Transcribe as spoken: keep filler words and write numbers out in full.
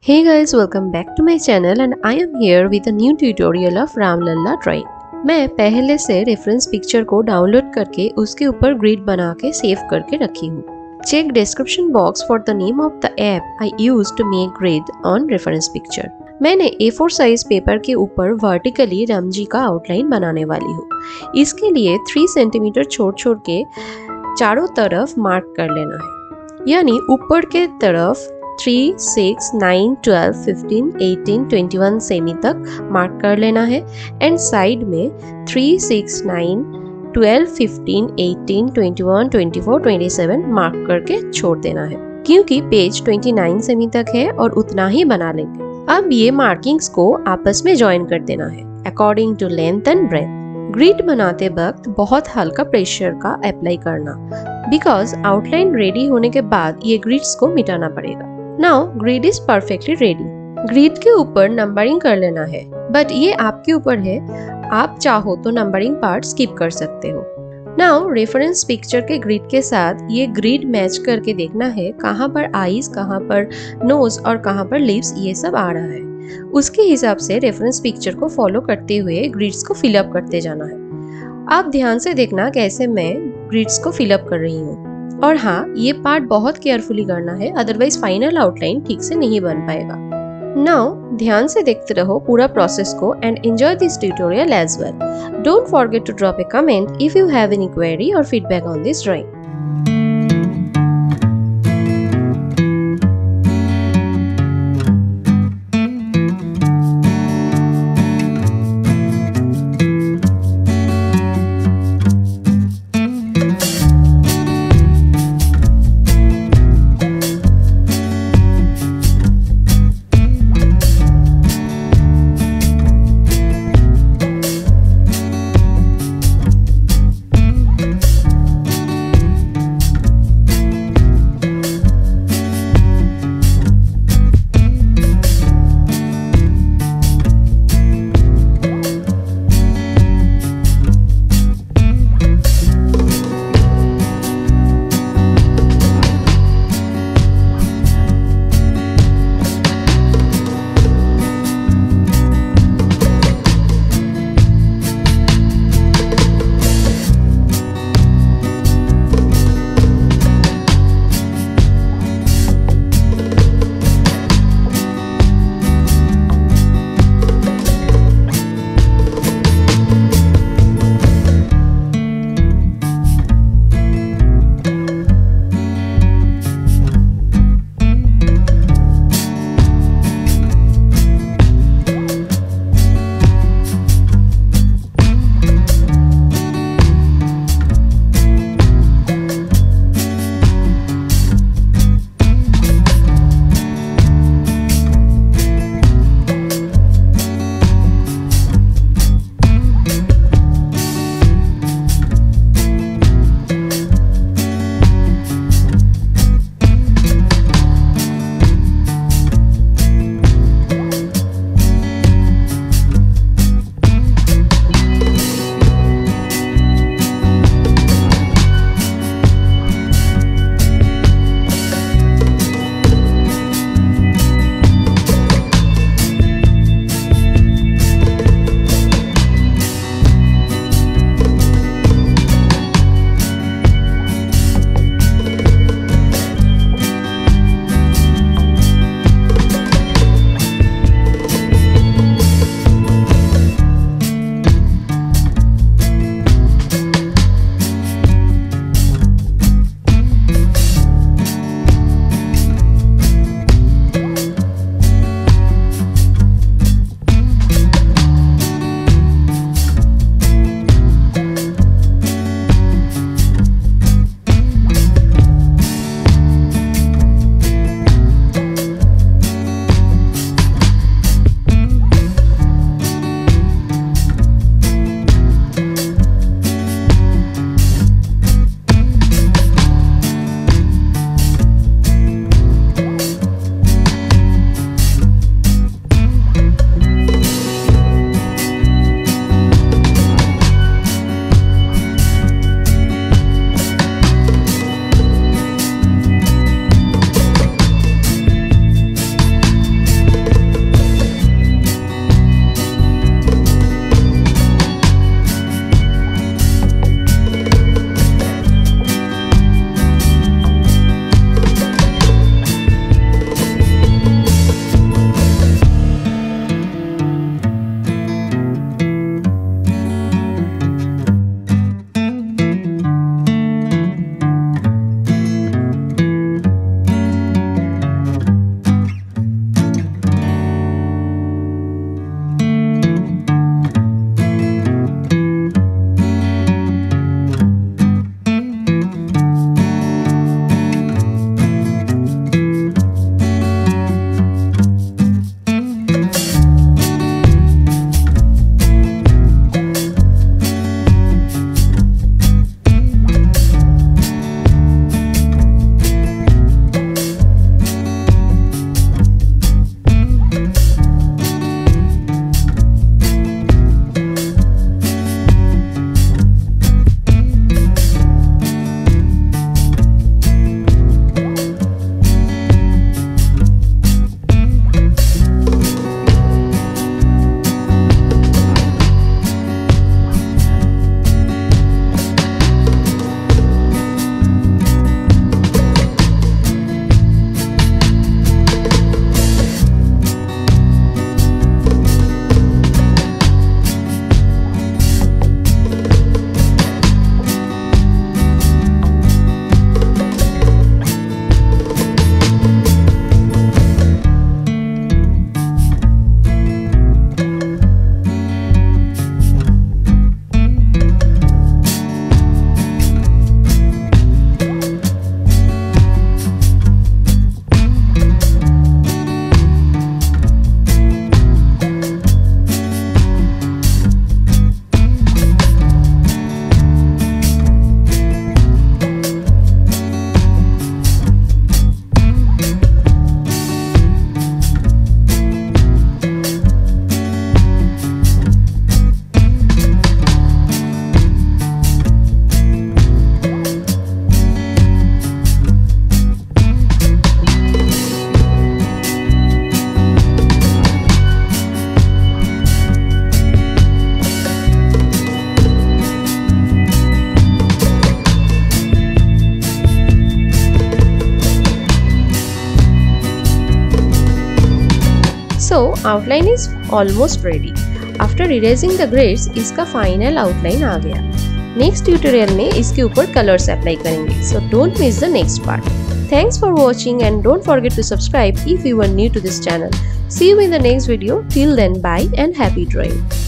Hey guys, welcome back to my channel and I am here with a new tutorial of Ramlalla drawing। मैं पहले से reference picture को download करके उसके ऊपर ग्रिड बना के सेव करके रखी हूँ। Check description box for the name of the app I use to make grid on reference picture. मैंने ए फोर साइज पेपर के ऊपर वर्टिकली राम जी का आउटलाइन बनाने वाली हूँ। इसके लिए थ्री सेंटीमीटर छोड़ छोड़ के चारों तरफ मार्क कर लेना है, यानी ऊपर के तरफ three, six, nine, twelve, fifteen, eighteen, twenty one सेमी तक मार्क कर लेना है एंड साइड में three, six, nine, twelve, fifteen, eighteen, twenty one, twenty four, twenty seven mark करके छोड़ देना है, क्योंकि पेज ट्वेंटी नाइन सेमी तक है और उतना ही बना लेंगे। अब ये मार्किंग्स को आपस में ज्वाइन कर देना है according to length and breadth. Grid बनाते वक्त बहुत हल्का प्रेशर का अप्लाई करना, बिकॉज आउटलाइन रेडी होने के बाद ये ग्रिड्स को मिटाना पड़ेगा। Now grid is perfectly ready. Grid के ऊपर नंबरिंग कर लेना है, बट ये आपके ऊपर है, आप चाहो तो नंबरिंग पार्ट स्किप कर सकते हो। नाउ रेफरेंस पिक्चर के ग्रिड के साथ ये ग्रिड मैच करके देखना है कहाँ पर आईज, कहाँ पर नोज और कहाँ पर लिप्स ये सब आ रहा है। उसके हिसाब से रेफरेंस पिक्चर को फॉलो करते हुए ग्रिड्स को फिलअप करते जाना है। आप ध्यान से देखना कैसे मैं ग्रिड्स को फिलअप कर रही हूँ, और हाँ, ये पार्ट बहुत केयरफुली करना है, अदरवाइज फाइनल आउटलाइन ठीक से नहीं बन पाएगा। नाउ ध्यान से देखते रहो पूरा प्रोसेस को and enjoy this tutorial as well. Don't forget to drop a comment if you have any query और feedback on this drawing. So outline is almost ready. After erasing the grids, इसका final outline आ गया. Next tutorial में इसके ऊपर colors apply करेंगे. So don't miss the next part. Thanks for watching and don't forget to subscribe if you are new to this channel. See you in the next video. Till then, bye and happy drawing.